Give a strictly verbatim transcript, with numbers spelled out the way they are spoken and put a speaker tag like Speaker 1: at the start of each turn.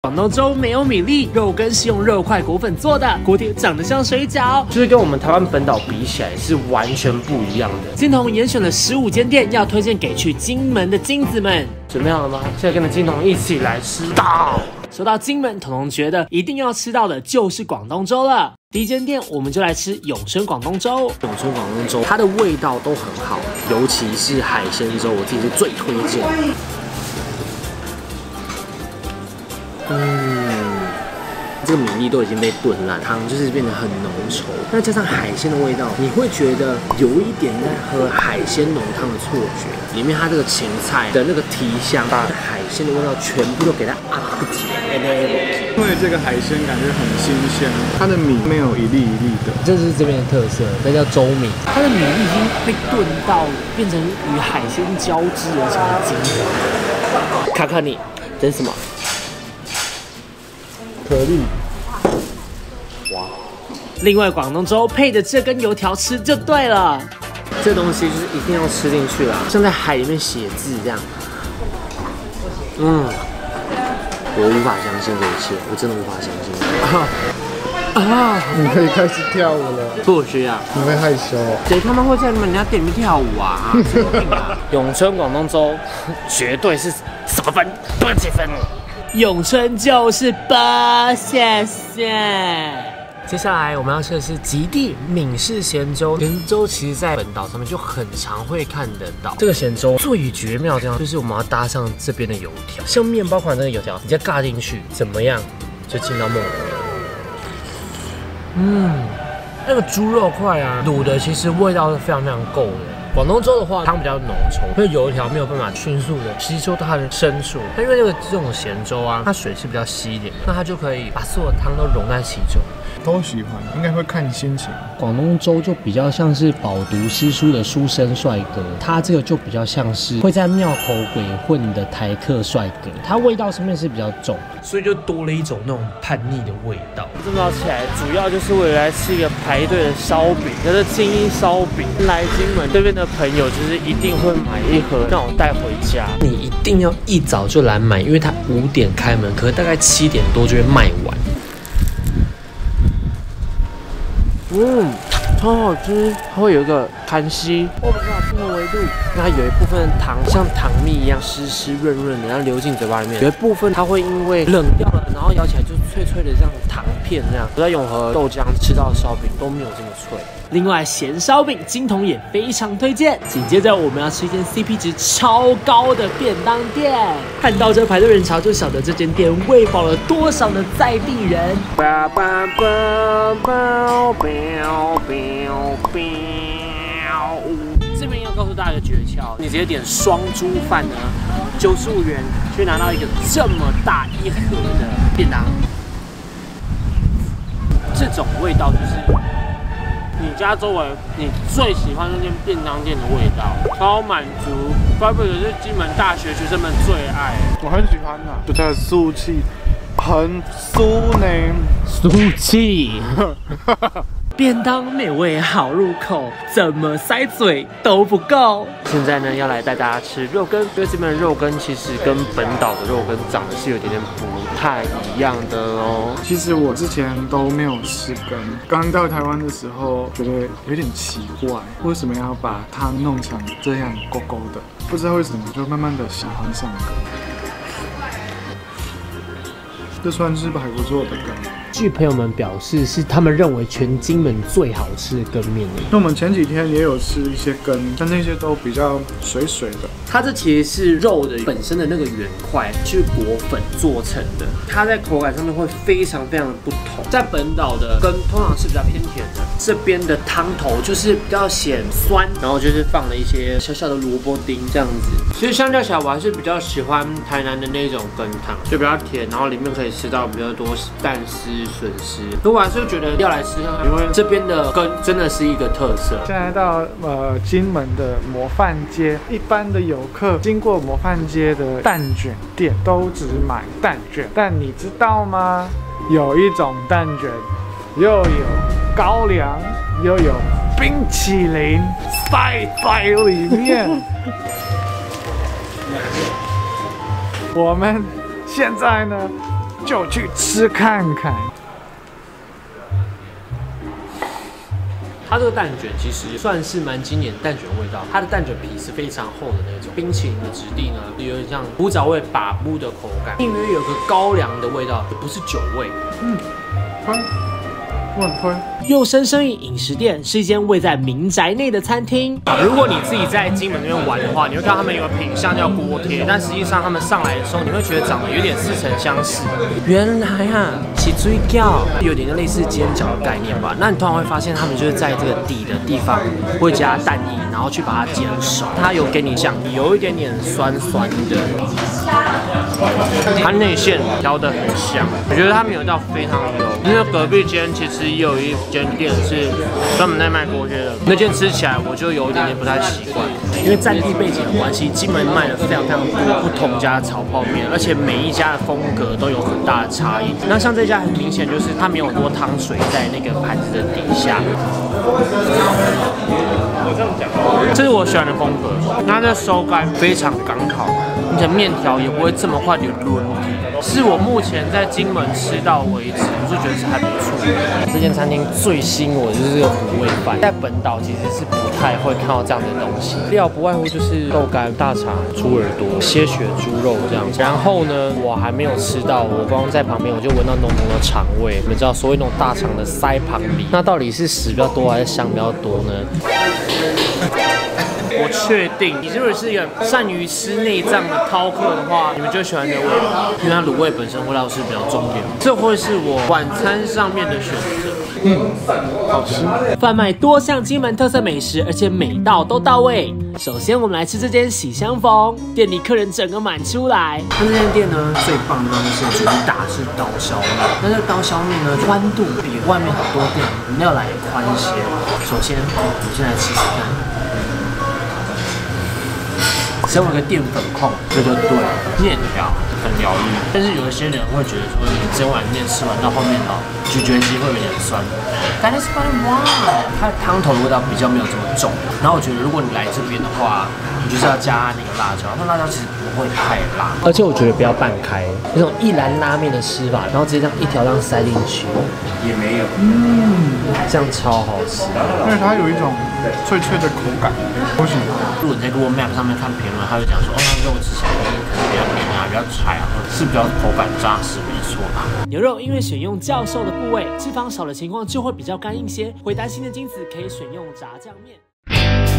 Speaker 1: 广东粥没有米粒，肉羹是用肉块裹粉做的，锅贴长得像水饺，
Speaker 2: 就是跟我们台湾本岛比起来是完全不一样的。
Speaker 1: 金童严选了十五间店，要推荐给去金门的金子们。
Speaker 2: 准备好了吗？现在跟着金童一起来吃到。
Speaker 1: 说到金门，彤彤觉得一定要吃到的就是广东粥了。第一间店，我们就来吃永生广东粥。
Speaker 2: 永生广东粥，它的味道都很好，尤其是海鲜粥，我自己是最推荐。嗯，这个米粒都已经被炖烂，汤就是变得很浓稠，那加上海鲜的味道，你会觉得有一点在喝海鲜浓汤的错觉。里面它这个芹菜的那个提香，把海鲜的味道全部都给它啊个解。
Speaker 3: 因为这个海鲜感觉很新鲜，它的米没有一粒一粒的，
Speaker 1: 这是这边的特色，这叫粥米。它的米粒已经被炖到变成与海鲜交织而成的精华。
Speaker 2: 卡卡你，这是什么？
Speaker 3: 颗粒。
Speaker 2: 哇！
Speaker 1: 另外，广东粥配着这根油条吃就对了。
Speaker 2: 这东西就是一定要吃进去啦，像在海里面写字这样。嗯。我无法相信这一切，我真的无法相信。啊啊！
Speaker 3: 你可以开始跳舞了。
Speaker 2: 不需要。
Speaker 3: 你会害羞？
Speaker 2: 谁他妈会在人家店里面跳舞啊？永春广东粥绝对是什么分？多少分？
Speaker 1: 永春就是八，谢谢。
Speaker 2: 接下来我们要吃的是极地闽式咸粥。咸粥其实在本岛上面就很常会看得到。这个咸粥最绝妙的地方就是我们要搭上这边的油条，像面包款这个油条，你再尬进去，怎么样就进到梦里。嗯，那个猪肉块啊，卤的其实味道是非常非常够的。广东粥的话，汤比较浓稠，所以油条没有办法迅速的吸收到它的深处。那因为这个这种咸粥啊，它水是比较稀一点，那它就可以把所有汤都融在其中。
Speaker 3: 都喜欢，应该会看心情。
Speaker 4: 广东粥就比较像是饱读诗书的书生帅哥，他这个就比较像是会在庙口鬼混的台客帅哥，他味道上面是比较重，
Speaker 1: 所以就多了一种那种叛逆的味道。
Speaker 2: 这么早起来，主要就是为了来吃一个排队的烧饼，叫做金一烧饼。来金门这边的朋友，就是一定会买一盒让我带回家。你一定要一早就来买，因为它五点开门，可是大概七点多就会卖完。嗯，超好吃，它会有一个含稀，我不知道这个维度，那它有一部分糖像糖蜜一样湿湿润润的，然后流进嘴巴里面；有一部分它会因为冷掉了，然后咬起来就脆脆的，像糖片那样。我在永和豆浆吃到的烧饼都没有这么脆。
Speaker 1: 另外，咸烧饼金童也非常推荐。紧接着，我们要吃一间 C P 值超高的便当店。看到这排队人潮，就晓得这间店喂饱了多少的在地人。这边要告诉大家一个诀窍，你直接点双猪饭呢，九十五元就拿到一个这么大一盒的便当。这种味道就是你家周围你最喜欢那间便当店的味道，超满足，怪不得是金门大学学生们最爱。
Speaker 3: 我很喜欢的，就它的酥气很酥呢，
Speaker 1: 酥气。便当美味好入口，怎么塞嘴都不够。
Speaker 2: 现在呢，要来带大家吃肉羹，因为这边的肉羹其实跟本岛的肉羹长得是有点点不太一样的哦。
Speaker 3: 其实我之前都没有吃羹，刚到台湾的时候觉得有点奇怪，为什么要把汤弄成这样勾勾的？不知道为什么，就慢慢的喜欢上羹。这算是还不错的羹。
Speaker 1: 据朋友们表示，是他们认为全金门最好吃的羹面了。
Speaker 3: 那我们前几天也有吃一些羹，但那些都比较水水的。
Speaker 1: 它这其实是肉的本身的那个圆块去裹粉做成的，它在口感上面会非常非常的不同。在本岛的羹通常是比较偏甜的，这边的汤头就是比较咸酸，然后就是放了一些小小的萝卜丁这样子。其实相较起来，我还是比较喜欢台南的那种羹汤，就比较甜，然后里面可以吃到比较多蛋丝、笋丝。可我还是觉得要来吃看看，因为这边的羹真的是一个特色。
Speaker 3: 现在到呃金门的模范街，一般的游客经过模范街的蛋卷店都只买蛋卷，但你知道吗？有一种蛋卷又有高粱，又有冰淇淋塞在里面。我们现在呢就去吃看看。
Speaker 2: 它这个蛋卷其实算是蛮经典的蛋卷味道，它的蛋卷皮是非常厚的那种，冰淇淋的质地呢有点像古早味把布的口感，隐约有个高粱的味道，也不是酒味。
Speaker 3: 嗯，推，我很推。
Speaker 1: 佑生生意饮食店是一间位在民宅内的餐厅。如果你自己在金门那边玩的话，你会看到他们有个品相叫锅贴，但实际上他们上来的时候，你会觉得长得有点似曾相识。原来啊，起水饺有点类似煎饺的概念吧？那你通常会发现他们就是在这个底的地方会加蛋液，然后去把它煎熟。它有给你像有一点点酸酸的，它内馅调得很香，我觉得它没有到非常油。因为隔壁间其实也有一间店是专门在卖锅贴的，那间吃起来我就有一点点不太习惯，因为战地背景的关系，金门卖了非常非常多不同家的炒泡面，而且每一家的风格都有很大的差异。那像这家很明显就是它没有多汤水在那个盘子的底下。这是我喜欢的风格，它的手感非常刚好，而且面条也不会这么快就抡。是我目前在金门吃到为止，我就觉得是还不错。这间餐厅最吸引我的就是这个虎味饭，在本岛其实是不太会看到这样的东西。料不外乎就是豆干、大肠、猪耳朵、些许猪肉这样。然后呢，我还没有吃到，我光在旁边我就闻到浓浓的肠味。你们知道所谓那种大肠的腮旁里，那到底是屎比较多还是香比较多呢？我确定，你如果是一个善于吃内脏的饕客的话，你们就喜欢这个味道，因为它卤味本身味道是比较重点，这会是我晚餐上面的选择。嗯，好吃。贩卖多项金门特色美食，而且每道都到位。首先，我们来吃这间喜相逢，店里客人整个满出来。那这间店呢，最棒的就是主打是刀削面。那这个刀削面呢，宽度比外面很多店饮料来宽一些。首先，我们先来吃吃看。身为一个淀粉控，这就对了。面条很疗愈，但是有一些人会觉得说，你整碗面吃完到后面哦，咀嚼肌会有点酸。但是发现哇，它的汤头的味道比较没有这么重。然后我觉得，如果你来这边的话，你就是要加那个辣椒，那辣椒其实不会太辣。而且我觉得不要拌开，那种一兰拉面的吃法，然后直接这样一条这样塞进去，也没有，嗯，这样超好吃。
Speaker 3: 因为它有一种脆脆的口感，我喜欢。
Speaker 1: 如果你在 Google Map 上面看评论，他会讲说，哦，那肉吃起来可能比较黏啊，比较柴啊，是比较口感扎实，没错啦。牛肉因为选用较瘦的部位，脂肪少的情况就会比较干硬些，会担心的精子可以选用炸酱面。